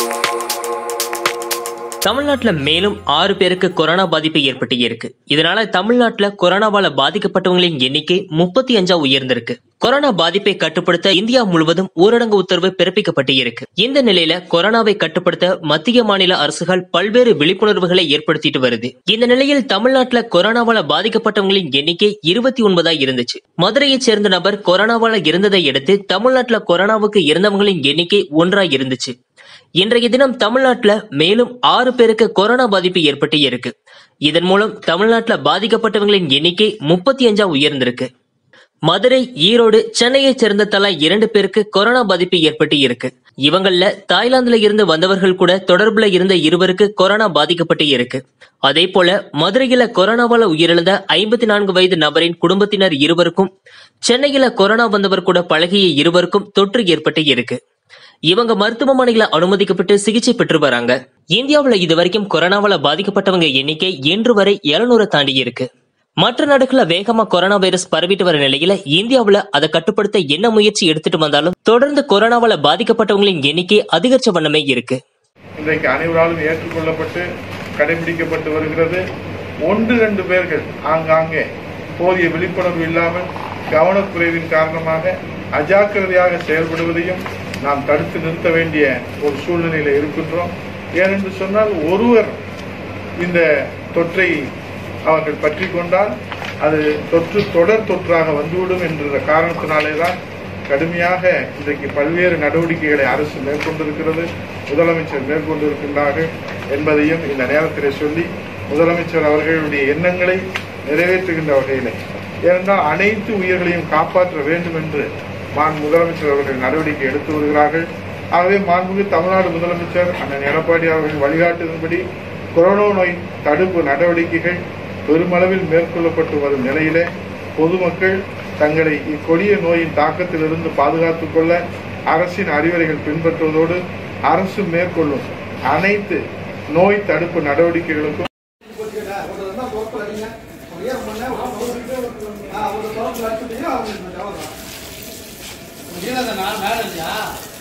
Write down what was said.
தமிழ்நாட்டுல மேலும் 6 பேருக்கு கொரோனா பாதிப்பு ஏற்பட்டு இருக்கு. இதனால தமிழ்நாட்டுல கொரோனாவால பாதிக்கப்பட்டவங்களின் எண்ணிக்கை 35 உயர்ந்திருக்கு. கொரோனா பாதிப்பை கட்டுப்படுத்த இந்தியா முழுவதும் ஊரடங்கு உத்தரவு பிறப்பிக்கப்பட்டு இருக்கு. இந்த நிலையில கொரோனாவை கட்டுப்படுத்த மத்திய மாநில அரசுகள் பல்வேறு விழிப்புணர்வுகளை ஏற்படுத்திட்டு வருது. இந்த நிலையில் தமிழ்நாட்டுல கொரோனாவால பாதிக்கப்பட்டவங்களின் எண்ணிக்கை 29 இருந்துச்சு. மதுரையைச் சேர்ந்த நபர் கொரோனாவால இருந்ததை அடுத்து தமிழ்நாட்டுல கொரோனாவுக்கு இறந்தவங்களின் எண்ணிக்கை 1 இருந்துச்சு. இன்றைய தினம் தமிழ்நாட்டுல மேலும் 6 பேருக்கு கொரோனா பாதிப்பு ஏற்பட்டு இருக்கு. இதன் மூலம் தமிழ்நாட்டுல பாதிக்கப்பட்டவங்களின் எண்ணிக்கை 35 உயர்ந்திருக்கு. மதுரை, ஈரோடு, சென்னையைச் சேர்ந்த தலா 2 பேருக்கு கொரோனா பாதிப்பு ஏற்பட்டு இருக்கு. இவங்கள தாய்லாந்துல இருந்து வந்தவர்கள் கூட தொடர்புல இருந்த 2 கொரோனா பாதிக்கப்பட்டு இருக்கு. அதே போல மதுரையில கொரோனாவால உயிரிழந்த 54 வயது நபரின் குடும்பத்தினர் 2 சென்னையில கொரோனா வந்தவர் கூட பழகிய 2 தொற்று ஏற்பட்டு இருக்கு. இவங்க மருத்துவமனையில அனுமதிக்கப்பட்டு சிகிச்சை பெற்று வராங்க. இந்தியாவுல இதுவரைக்கும் கொரோனாவால பாதிக்கப்பட்டவங்க எண்ணிக்கை இன்று வரை 700 தாண்டி இருக்கு. மற்ற நாடுகள்ல வேகமா கொரோனா வைரஸ் பரவிட்டு வர நிலையில இந்தியாவுல அதை கட்டுப்படுத்த என்ன முயற்சி எடுத்துட்டு வந்தாலும் தொடர்ந்து கொரோனாவால பாதிக்கப்பட்டவங்களின் எண்ணிக்கை அதிகரிச்ச வண்ணமே இருக்கு. இன்றைக்கு அனைவராலும் ஏற்றுக்கொள்ளப்பட்டு கடைபிடிக்கப்பட்டு வருகிறது. 1-2 பேர்கள் ஆங்காங்கே போதிய விழிப்புணர்வு இல்லாமல் கவனக்குறைவின் காரணமாக அஜாக்கிரதையாக செயல்படுவதையும் நாம் தடுத்து நிறுத்த வேண்டிய ஒரு சூழ்நிலையில இருக்கின்றோம். ஏனென்று சொன்னால் ஒருவர் இந்த தொற்றை அவர்கள் பற்றி கொண்டால் அது தொற்று தொடர் தொற்றாக வந்துவிடும் என்ற காரணத்தினாலேதான் கடுமையாக இன்றைக்கு பல்வேறு நடவடிக்கைகளை அரசு மேற்கொண்டிருக்கிறது, முதலமைச்சர் மேற்கொண்டிருக்கின்றார்கள் என்பதையும் இந்த நேரத்திலே சொல்லி முதலமைச்சர் அவர்களுடைய எண்ணங்களை நிறைவேற்றுகின்ற வகையிலே, ஏனென்றால் அனைத்து உயிர்களையும் காப்பாற்ற வேண்டும் என்று முதலமைச்சர் அவர்கள் நடவடிக்கை எடுத்து வருகிறார்கள். ஆகவே மாண்புமிகு தமிழ்நாடு முதலமைச்சர் அண்ணன் எடப்பாடி அவர்கள் வழிகாட்டுதன்படி கொரோனா நோய் தடுப்பு நடவடிக்கைகள் பெருமளவில் மேற்கொள்ளப்பட்டு வரும் நிலையிலே பொதுமக்கள் தங்களை இக்கொடிய நோயின் தாக்கத்திலிருந்து பாதுகாத்துக் கொள்ள அரசின் அறிவுரைகள் பின்பற்றுவதோடு அரசு மேற்கொள்ளும் அனைத்து நோய் தடுப்பு நடவடிக்கைகளுக்கும் மேல